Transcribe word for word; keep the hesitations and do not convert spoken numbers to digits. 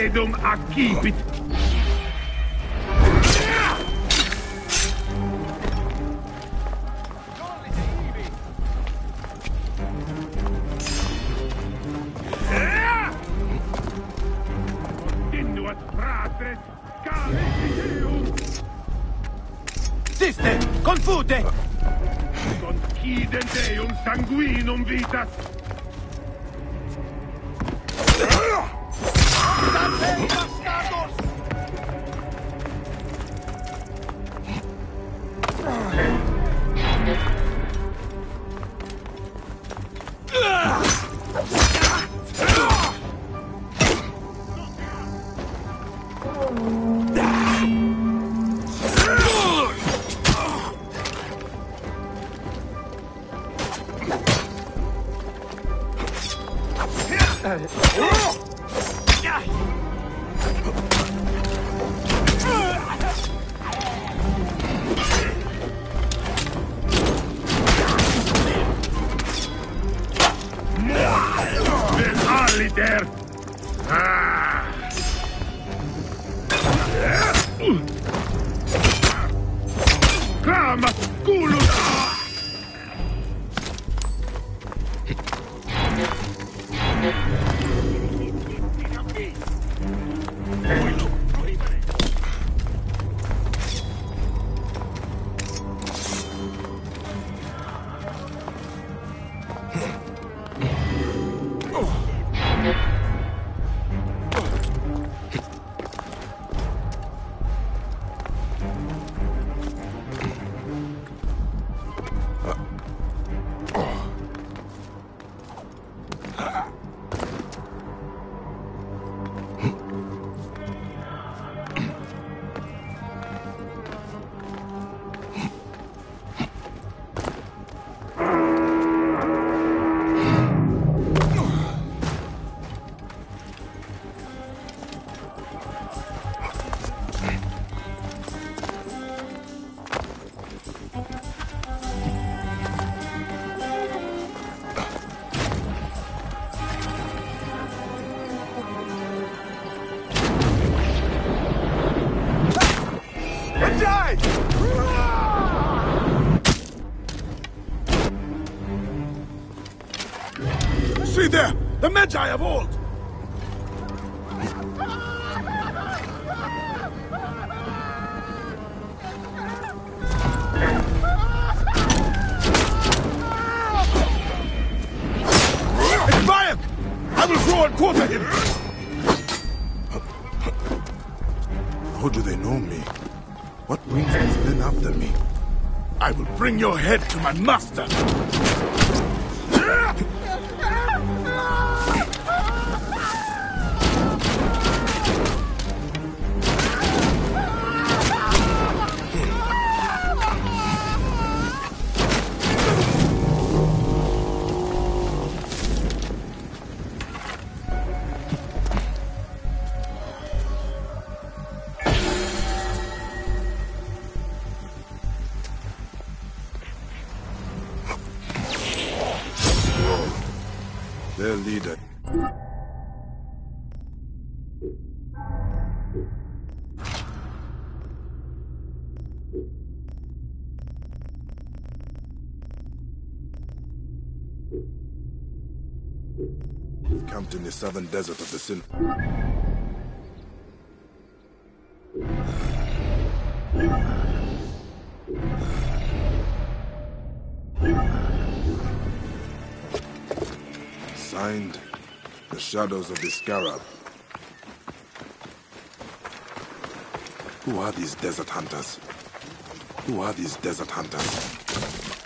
sedum acipit. Continuat fratres, calicium. Siste, confute! Concidem Deum sanguinum vitas. Aliter! Ah! Clama culus! See there! The Magi of old! It's Bayek! I will throw and quarter him! How do they know me? What brings these men after me? I will bring your head to my master! Their leader. Camped in the southern desert of the Sin. Signed, the Shadows of the Scarab. Who are these desert hunters? Who are these desert hunters?